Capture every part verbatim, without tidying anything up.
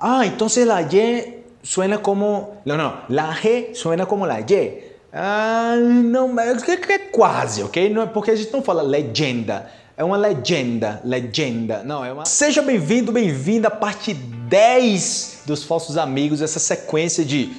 Ah, entonces la Y suena como... No, no, la G suena como la Y. Ah, não, mas é quase, ok? Não é porque a gente não fala legenda. É uma legenda, legenda. Não, é uma... Seja bem-vindo, bem-vinda à parte dez dos Falsos Amigos, essa sequência de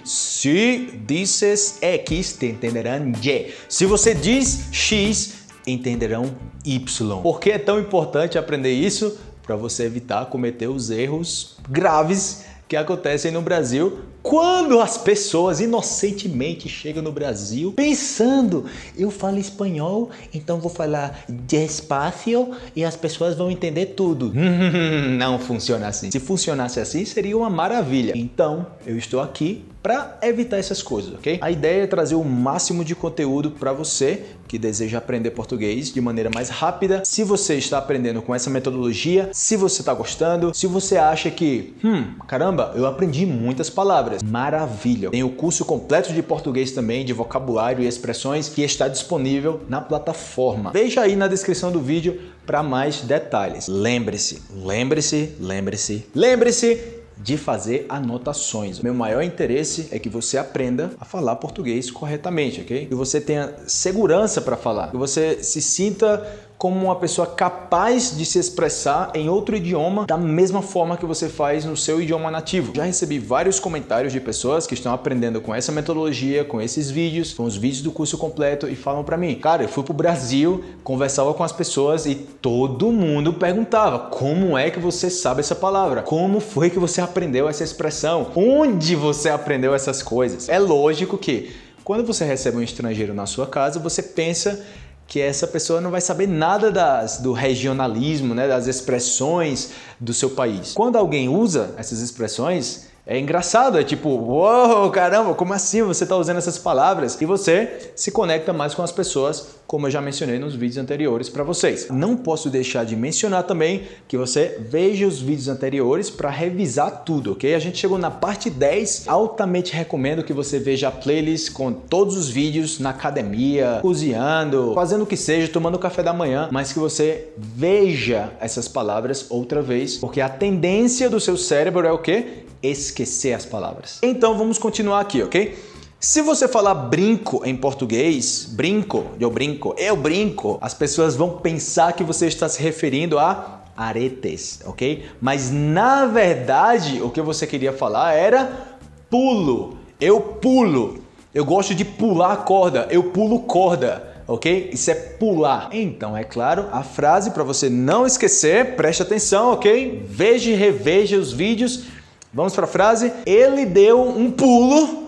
se dices X, te entenderão Y. Se você diz X, entenderão Y. Por que é tão importante aprender isso? Para você evitar cometer os erros graves que acontecem no Brasil quando as pessoas inocentemente chegam no Brasil pensando, eu falo espanhol, então vou falar despacio e as pessoas vão entender tudo. Não funciona assim. Se funcionasse assim, seria uma maravilha. Então, eu estou aqui para evitar essas coisas, ok? A ideia é trazer o máximo de conteúdo para você que deseja aprender português de maneira mais rápida. Se você está aprendendo com essa metodologia, se você está gostando, se você acha que, hum, caramba, eu aprendi muitas palavras, maravilha! Tem o curso completo de português também, de vocabulário e expressões, que está disponível na plataforma. Veja aí na descrição do vídeo para mais detalhes. Lembre-se, lembre-se, lembre-se, lembre-se de fazer anotações. Meu maior interesse é que você aprenda a falar português corretamente, ok? Que você tenha segurança para falar, que você se sinta como uma pessoa capaz de se expressar em outro idioma da mesma forma que você faz no seu idioma nativo. Já recebi vários comentários de pessoas que estão aprendendo com essa metodologia, com esses vídeos, com os vídeos do curso completo e falam para mim, cara, eu fui pro Brasil, conversava com as pessoas e todo mundo perguntava, como é que você sabe essa palavra? Como foi que você aprendeu essa expressão? Onde você aprendeu essas coisas? É lógico que quando você recebe um estrangeiro na sua casa, você pensa que essa pessoa não vai saber nada das, do regionalismo, né, das expressões do seu país. Quando alguém usa essas expressões, é engraçado, é tipo, uou, caramba, como assim você está usando essas palavras? E você se conecta mais com as pessoas, como eu já mencionei nos vídeos anteriores para vocês. Não posso deixar de mencionar também que você veja os vídeos anteriores para revisar tudo, ok? A gente chegou na parte dez, altamente recomendo que você veja a playlist com todos os vídeos na academia, cozinhando, fazendo o que seja, tomando café da manhã, mas que você veja essas palavras outra vez, porque a tendência do seu cérebro é o quê? Esquecer as palavras. Então vamos continuar aqui, ok? Se você falar brinco em português, brinco, eu brinco, eu brinco, as pessoas vão pensar que você está se referindo a aretes, ok? Mas na verdade o que você queria falar era pulo, eu pulo, eu gosto de pular corda, eu pulo corda. Ok? Isso é pular. Então, é claro, a frase para você não esquecer, preste atenção, ok? Veja e reveja os vídeos. Vamos para a frase. Ele deu um pulo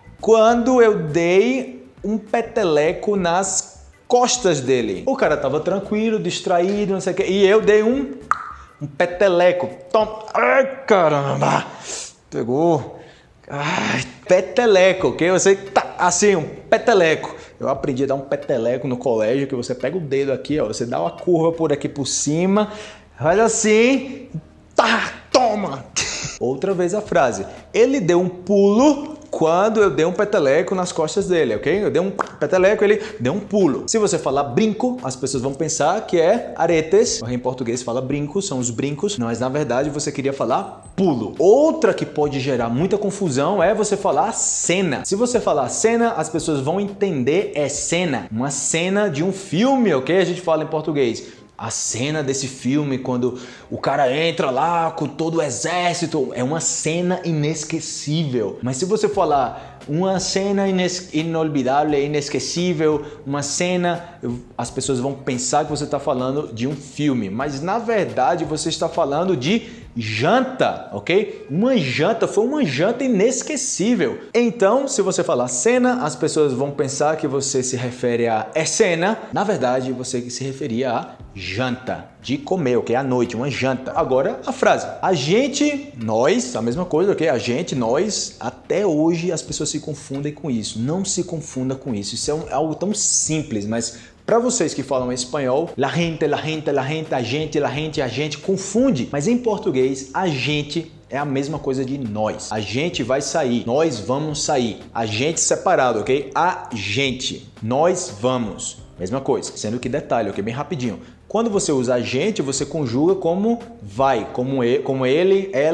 quando eu dei um peteleco nas costas dele. O cara tava tranquilo, distraído, não sei o que, e eu dei um, um peteleco. Toma. Ai, caramba! Pegou. Ai, peteleco, ok? Você tá assim, um peteleco. Eu aprendi a dar um peteleco no colégio, que você pega o dedo aqui, ó, você dá uma curva por aqui por cima, olha assim, tá, toma! Outra vez a frase. Ele deu um pulo quando eu dei um peteleco nas costas dele, ok? Eu dei um peteleco, ele deu um pulo. Se você falar brinco, as pessoas vão pensar que é aretes. Em português fala brinco, são os brincos, mas na verdade você queria falar pulo. Outra que pode gerar muita confusão é você falar cena. Se você falar cena, as pessoas vão entender é cena. Uma cena de um filme, ok? A gente fala em português. A cena desse filme, quando o cara entra lá com todo o exército, é uma cena inesquecível. Mas se você falar uma cena ines inolvidável, inesquecível, uma cena, as pessoas vão pensar que você está falando de um filme. Mas na verdade você está falando de janta, ok? Uma janta, foi uma janta inesquecível. Então, se você falar cena, as pessoas vão pensar que você se refere a é cena. Na verdade, você se referia a janta, de comer, ok? À noite, uma janta. Agora, a frase. A gente, nós, a mesma coisa, ok? A gente, nós, até hoje as pessoas se confundem com isso. Não se confunda com isso. Isso é um, algo tão simples, mas para vocês que falam espanhol, la gente, la gente, la gente, a gente, la gente, a gente, confunde. Mas em português, a gente é a mesma coisa de nós. A gente vai sair, nós vamos sair. A gente separado, ok? A gente, nós vamos. Mesma coisa, sendo que detalhe, ok? Bem rapidinho. Quando você usa a gente, você conjuga como vai, como ele, como ele, ela,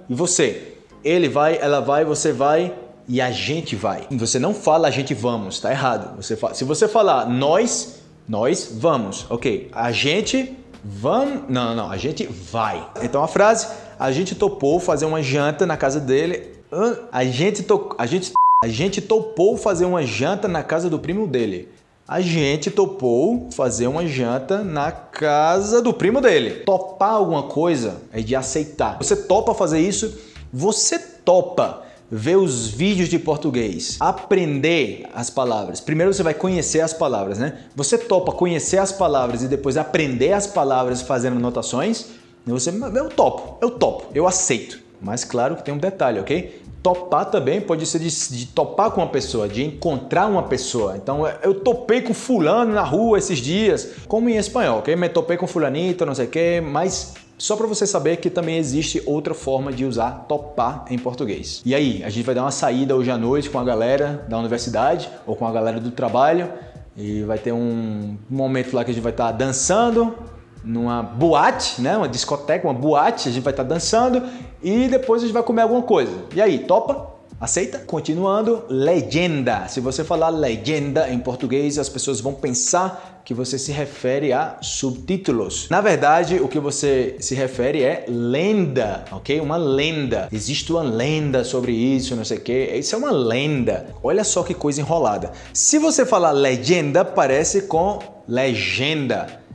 e você. Ele vai, ela vai, você vai e a gente vai. Você não fala a gente vamos, tá errado. Você fala, se você falar nós, nós vamos, ok. A gente vamos, não, não, não, a gente vai. Então a frase, a gente topou fazer uma janta na casa dele. A gente, to, a gente, a gente topou fazer uma janta na casa do primo dele. A gente topou fazer uma janta na casa do primo dele. Topar alguma coisa é de aceitar. Você topa fazer isso? Você topa ver os vídeos de português, aprender as palavras. Primeiro você vai conhecer as palavras, né? Você topa conhecer as palavras e depois aprender as palavras fazendo anotações? Você, eu topo, eu topo, eu aceito. Mas claro que tem um detalhe, ok? Topar também pode ser de, de topar com uma pessoa, de encontrar uma pessoa. Então, eu topei com fulano na rua esses dias, como em espanhol, ok? Me topei com fulanito, não sei o quê, mas só para você saber que também existe outra forma de usar topar em português. E aí, a gente vai dar uma saída hoje à noite com a galera da universidade ou com a galera do trabalho e vai ter um momento lá que a gente vai estar dançando numa boate, né? Uma discoteca, uma boate, a gente vai estar dançando e depois a gente vai comer alguma coisa. E aí, topa? Aceita? Continuando, legenda. Se você falar legenda em português, as pessoas vão pensar que você se refere a subtítulos. Na verdade, o que você se refere é lenda, ok? Uma lenda. Existe uma lenda sobre isso, não sei o quê. Isso é uma lenda. Olha só que coisa enrolada. Se você falar legenda, parece com legenda.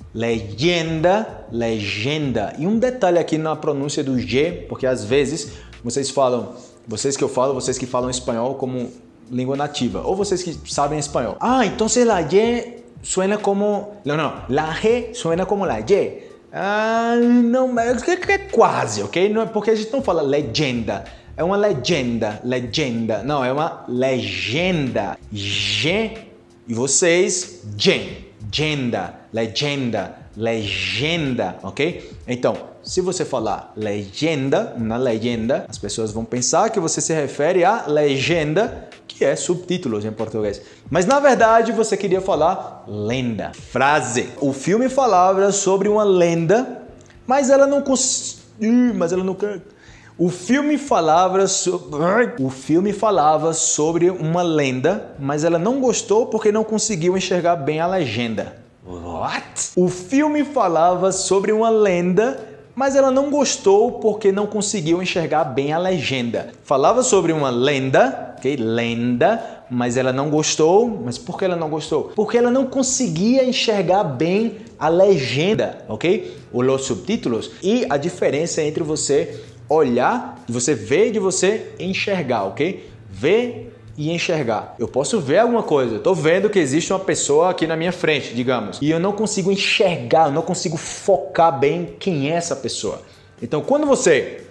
Legenda, legenda. E um detalhe aqui na pronúncia do G, porque às vezes vocês falam, vocês que eu falo, vocês que falam espanhol como língua nativa, ou vocês que sabem espanhol. Ah, então la G suena como... Não, não, la G suena como la G. Ah, não, é quase, ok? Não é porque a gente não fala legenda. É uma legenda, legenda. Não, é uma legenda. G e vocês, gen. Legenda, legenda, legenda, ok? Então, se você falar legenda, uma legenda, as pessoas vão pensar que você se refere à legenda, que é subtítulos em português. Mas na verdade você queria falar lenda. Frase. O filme falava sobre uma lenda, mas ela não cons... mas ela não quer. O filme falava sobre... O filme falava sobre uma lenda, mas ela não gostou porque não conseguiu enxergar bem a legenda. What? O filme falava sobre uma lenda, mas ela não gostou porque não conseguiu enxergar bem a legenda. Falava sobre uma lenda, ok? Lenda, mas ela não gostou. Mas por que ela não gostou? Porque ela não conseguia enxergar bem a legenda, ok? Os subtítulos. E a diferença entre você olhar, de você ver e de você enxergar, ok? Ver e enxergar. Eu posso ver alguma coisa, eu tô vendo que existe uma pessoa aqui na minha frente, digamos, e eu não consigo enxergar, eu não consigo focar bem quem é essa pessoa. Então, quando você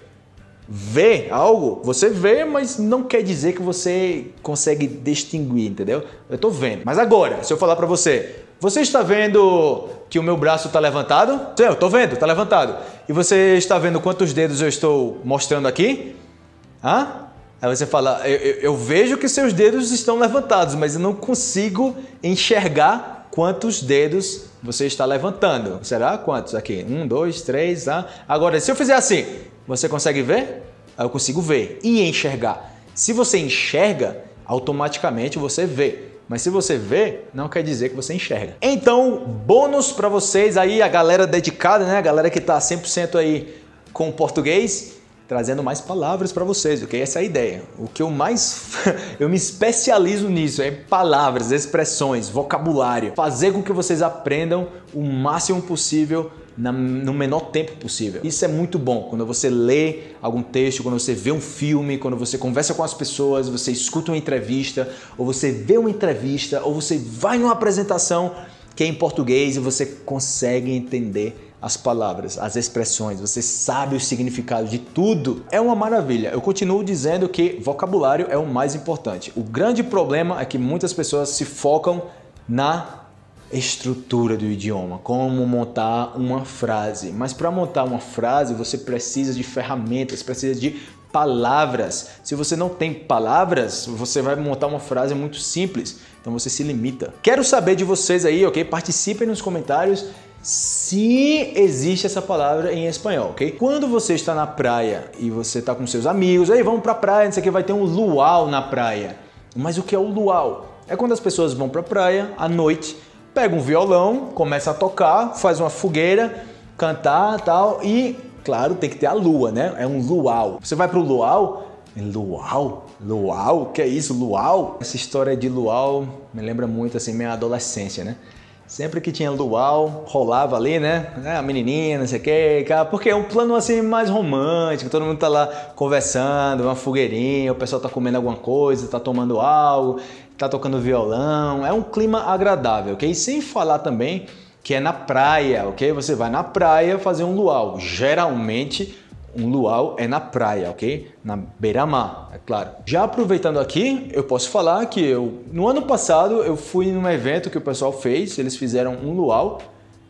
vê algo, você vê, mas não quer dizer que você consegue distinguir, entendeu? Eu tô vendo. Mas agora, se eu falar pra você, você está vendo que o meu braço está levantado? Sim, eu estou vendo, está levantado. E você está vendo quantos dedos eu estou mostrando aqui? Hã? Aí você fala, eu, eu, eu vejo que seus dedos estão levantados, mas eu não consigo enxergar quantos dedos você está levantando. Será? Quantos aqui? Um, dois, três, ah. Agora, se eu fizer assim, você consegue ver? Aí eu consigo ver e enxergar. Se você enxerga, automaticamente você vê. Mas se você vê, não quer dizer que você enxerga. Então, bônus para vocês aí, a galera dedicada, né? A galera que está cem por cento aí com o português, trazendo mais palavras para vocês, ok? Essa é a ideia. O que eu mais... eu me especializo nisso, é palavras, expressões, vocabulário. Fazer com que vocês aprendam o máximo possível na, no menor tempo possível. Isso é muito bom. Quando você lê algum texto, quando você vê um filme, quando você conversa com as pessoas, você escuta uma entrevista, ou você vê uma entrevista, ou você vai numa apresentação que é em português e você consegue entender as palavras, as expressões, você sabe o significado de tudo. É uma maravilha. Eu continuo dizendo que vocabulário é o mais importante. O grande problema é que muitas pessoas se focam na estrutura do idioma, como montar uma frase. Mas para montar uma frase, você precisa de ferramentas, precisa de palavras. Se você não tem palavras, você vai montar uma frase muito simples. Então você se limita. Quero saber de vocês aí, ok? Participem nos comentários Se existe essa palavra em espanhol, ok? Quando você está na praia e você está com seus amigos, aí vamos pra praia, não sei o que, vai ter um luau na praia. Mas o que é o luau? É quando as pessoas vão pra praia à noite, pegam um violão, começa a tocar, faz uma fogueira, cantar e tal, e, claro, tem que ter a lua, né? É um luau. Você vai pro luau, luau? Luau? O que é isso? Luau? Essa história de luau me lembra muito, assim, minha adolescência, né? Sempre que tinha luau, rolava ali, né? A menininha, não sei o que, porque é um plano assim mais romântico, todo mundo tá lá conversando, uma fogueirinha, o pessoal tá comendo alguma coisa, tá tomando algo, tá tocando violão, é um clima agradável, ok? Sem falar também que é na praia, ok? Você vai na praia fazer um luau, geralmente um luau é na praia, ok? Na beira-mar, é claro. Já aproveitando aqui, eu posso falar que eu, no ano passado eu fui num evento que o pessoal fez, eles fizeram um luau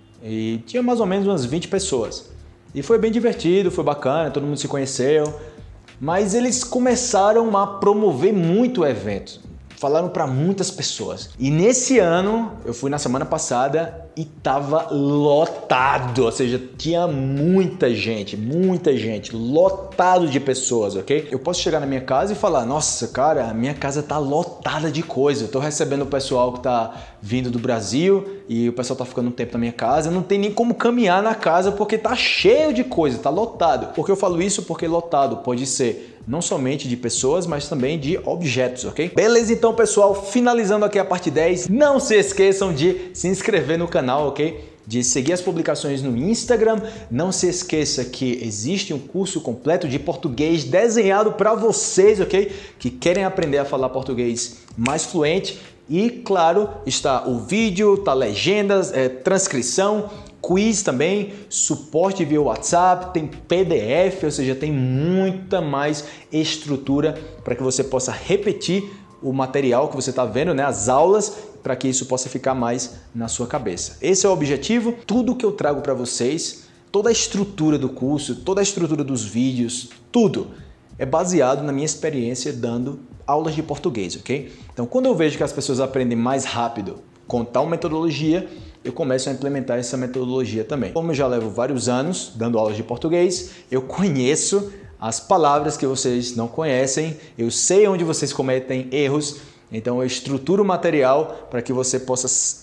e tinha mais ou menos umas vinte pessoas. E foi bem divertido, foi bacana, todo mundo se conheceu, mas eles começaram a promover muito o evento. Falaram para muitas pessoas. E nesse ano, eu fui na semana passada e tava lotado, ou seja, tinha muita gente, muita gente, lotado de pessoas, ok? Eu posso chegar na minha casa e falar, nossa, cara, a minha casa tá lotada de coisa. Eu tô recebendo o pessoal que tá vindo do Brasil e o pessoal tá ficando um tempo na minha casa. Não tem nem como caminhar na casa porque tá cheio de coisa, tá lotado. Por que eu falo isso? Porque lotado pode ser não somente de pessoas, mas também de objetos, ok? Beleza, então, pessoal, finalizando aqui a parte dez, não se esqueçam de se inscrever no canal, ok? De seguir as publicações no Instagram. Não se esqueça que existe um curso completo de português desenhado para vocês, ok? Que querem aprender a falar português mais fluente. E, claro, está o vídeo, tá legendas, é, transcrição, quiz também, suporte via WhatsApp, tem P D F, ou seja, tem muita mais estrutura para que você possa repetir o material que você está vendo, né, as aulas, para que isso possa ficar mais na sua cabeça. Esse é o objetivo. Tudo que eu trago para vocês, toda a estrutura do curso, toda a estrutura dos vídeos, tudo é baseado na minha experiência dando aulas de português, ok? Então, quando eu vejo que as pessoas aprendem mais rápido com tal metodologia, eu começo a implementar essa metodologia também. Como eu já levo vários anos dando aulas de português, eu conheço as palavras que vocês não conhecem, eu sei onde vocês cometem erros, então eu estruturo o material para que você possa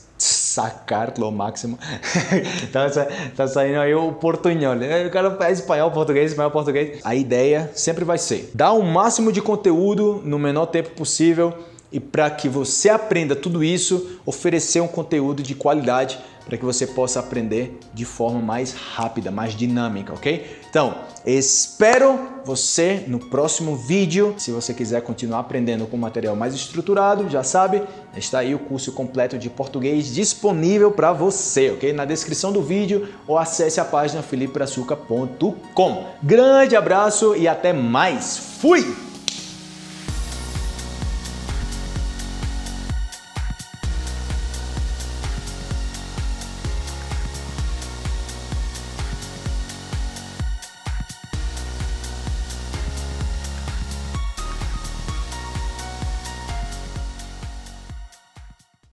sacar ao máximo. Então tá saindo aí o portunhol, né? O cara é espanhol, português, espanhol, português. A ideia sempre vai ser dar o máximo de conteúdo no menor tempo possível e para que você aprenda tudo isso, oferecer um conteúdo de qualidade para que você possa aprender de forma mais rápida, mais dinâmica, ok? Então, espero você no próximo vídeo. Se você quiser continuar aprendendo com material mais estruturado, já sabe, está aí o curso completo de português disponível para você, ok? Na descrição do vídeo ou acesse a página felipe brazuca ponto com. Grande abraço e até mais. Fui!